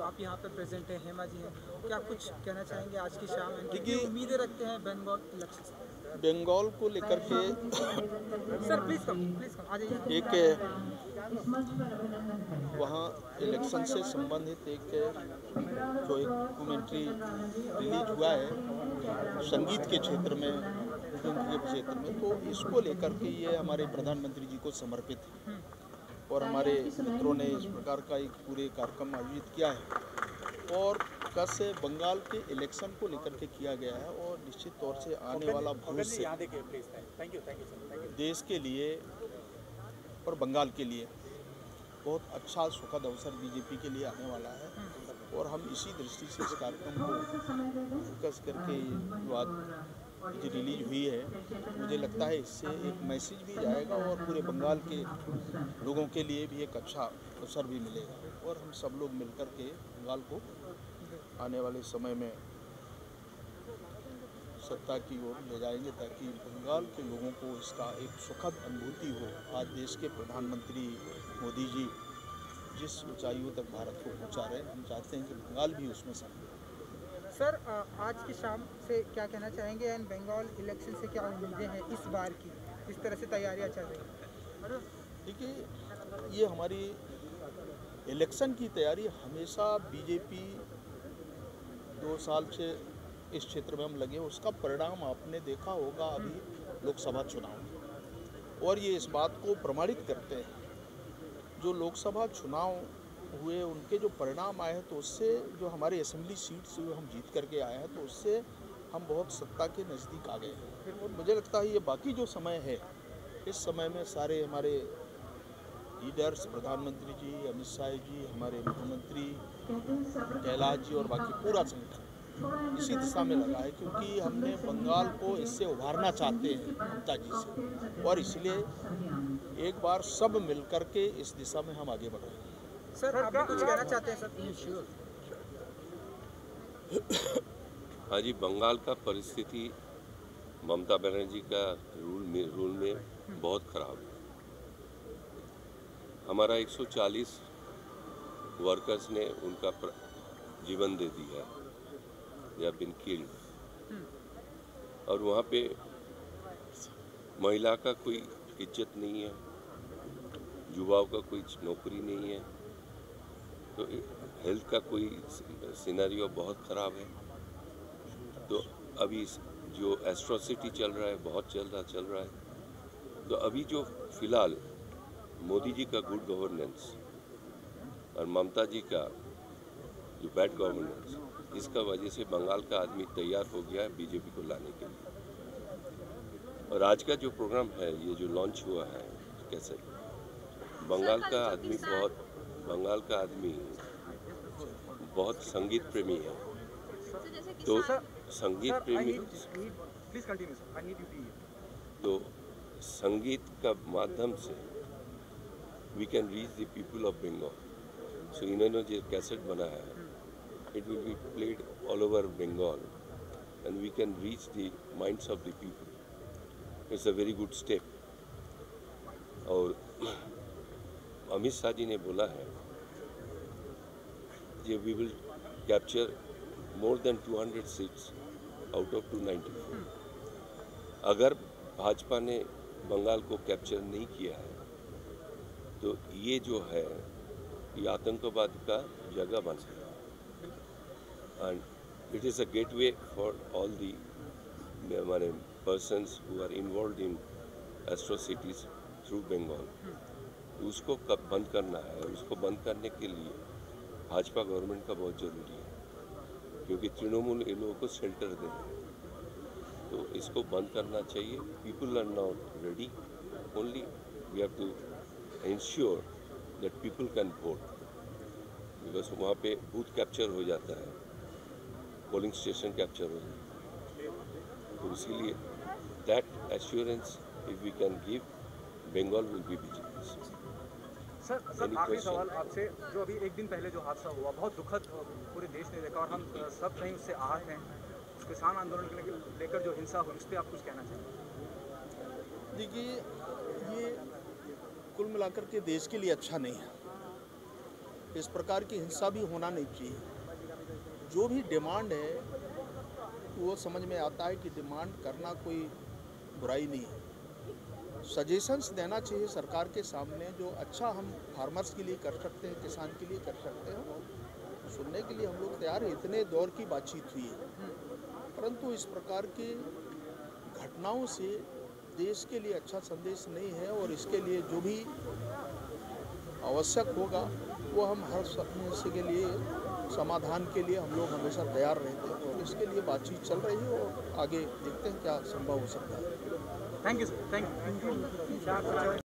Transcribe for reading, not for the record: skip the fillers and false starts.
आप यहाँ पर प्रेजेंट हैं, हेमा जी हैं, क्या कुछ कहना चाहेंगे आज की शाम में? देखिए, उम्मीदें रखते हैं बंगाल इलेक्शन से। बंगाल को लेकर के सर प्लीज कम आ जाइए। एक वहाँ इलेक्शन से संबंधित एक जो एक डॉक्यूमेंट्री रिलीज हुआ है संगीत के क्षेत्र में, के क्षेत्र में, तो इसको लेकर के ये हमारे प्रधानमंत्री जी को समर्पित है और हमारे मित्रों ने इस प्रकार का एक पूरे कार्यक्रम आयोजित किया है और कस बंगाल के इलेक्शन को लेकर के किया गया है और निश्चित तौर से आने वाला भविष्य देश के लिए और बंगाल के लिए बहुत अच्छा सुखद अवसर बीजेपी के लिए आने वाला है और हम इसी दृष्टि से इस कार्यक्रम को फोकस करके जो आज रिलीज हुई है, मुझे लगता है इससे एक मैसेज भी जाएगा और पूरे बंगाल के लोगों के लिए भी एक अच्छा अवसर भी मिलेगा और हम सब लोग मिलकर के बंगाल को आने वाले समय में सत्ता की ओर ले जाएंगे ताकि बंगाल के लोगों को इसका एक सुखद अनुभूति हो। आज देश के प्रधानमंत्री मोदी जी जिस ऊंचाइयों तक भारत को पहुंचा रहे हैं, हम चाहते हैं कि बंगाल भी उसमें शामिल हो। सर आज की शाम से क्या कहना चाहेंगे एंड बंगाल इलेक्शन से क्या उम्मीदें हैं इस बार की, इस तरह से तैयारियां चल रही हैं? देखिए, ये हमारी इलेक्शन की तैयारी हमेशा बीजेपी 2 साल से इस क्षेत्र में हम लगे, उसका परिणाम आपने देखा होगा अभी लोकसभा चुनाव, और ये इस बात को प्रमाणित करते हैं। जो लोकसभा चुनाव हुए उनके जो परिणाम आए हैं तो उससे जो हमारे असेंबली सीट्स जो हम जीत करके आए हैं तो उससे हम बहुत सत्ता के नज़दीक आ गए हैं और मुझे लगता है ये बाकी जो समय है, इस समय में सारे हमारे लीडर्स, प्रधानमंत्री जी, अमित शाह जी, हमारे मुख्यमंत्री कैलाश जी और बाकी पूरा संगठन इसी दिशा में लगा है क्योंकि हमने बंगाल को इससे उभारना चाहते हैं ममता जी से और इसलिए एक बार सब मिलकर के इस दिशा में हम आगे बढ़ रहे हैं। सर आप भी कुछ कहना चाहते हैं सर? हाँ जी, बंगाल का परिस्थिति ममता बनर्जी का रूल में बहुत खराब है। हमारा 140 वर्कर्स ने उनका जीवन दे दिया, दे हैव बीन किल्ड, और वहाँ पे महिला का कोई इज्जत नहीं है, युवाओं का कोई नौकरी नहीं है, तो हेल्थ का कोई सिनेरियो बहुत ख़राब है। तो अभी जो एट्रोसिटी चल रहा है, बहुत चल रहा है। तो अभी जो फिलहाल मोदी जी का गुड गवर्नेंस और ममता जी का जो बैड गवर्नेंस, इसका वजह से बंगाल का आदमी तैयार हो गया है बीजेपी को लाने के लिए। और आज का जो प्रोग्राम है, ये जो लॉन्च हुआ है कैसे, बंगाल का आदमी बहुत संगीत प्रेमी है, तो संगीत प्रेमी तो संगीत का माध्यम से we can reach the people of Bengal. So इन्होंने जो कैसेट बनाया है, it will be played all over Bengal and we can reach the minds of the people. It's a very good step. और अमित शाह जी ने बोला है कि we will capture more than 200 seats out of 294. अगर भाजपा ने बंगाल को कैप्चर नहीं किया है तो ये जो है ये आतंकवाद का जगह बन सकता है। And it is a gateway for all the persons who are involved in atrocities through Bengal. उसको कब बंद करना है, उसको बंद करने के लिए भाजपा गवर्नमेंट का बहुत ज़रूरी है क्योंकि तृणमूल इन लोगों को शेल्टर दे रहे हैं, तो इसको बंद करना चाहिए। People are not ready, only we have to ensure that people can vote, because वहाँ पे बूथ कैप्चर हो जाता है, पोलिंग स्टेशन कैप्चर हो जाता है, तो इसीलिए that assurance if we can give, Bengal will be vigilance. Sir आखिरी सवाल आपसे, जो अभी एक दिन पहले जो हादसा हुआ बहुत दुखद पूरे देश ने देखा और हम सब कहीं उससे आहत हैं, किसान आंदोलन को लेकर जो हिंसा हुई उस पर आप कुछ कहना चाहेंगे? देखिए, ये कुल मिलाकर के देश के लिए अच्छा नहीं है इस प्रकार की हिंसा भी होना नहीं चाहिए। जो भी डिमांड है वो समझ में आता है कि डिमांड करना कोई बुराई नहीं है। सजेशंस देना चाहिए सरकार के सामने, जो अच्छा हम फार्मर्स के लिए कर सकते हैं, किसान के लिए कर सकते हैं, वो सुनने के लिए हम लोग तैयार हैं। इतने दौर की बातचीत हुई है, परंतु इस प्रकार की घटनाओं से देश के लिए अच्छा संदेश नहीं है, और इसके लिए जो भी आवश्यक होगा वो हम हर समस्या के लिए समाधान के लिए हम लोग हमेशा तैयार रहते हैं, और इसके लिए बातचीत चल रही है और आगे देखते हैं क्या संभव हो सकता है। Thank you sir, thank you.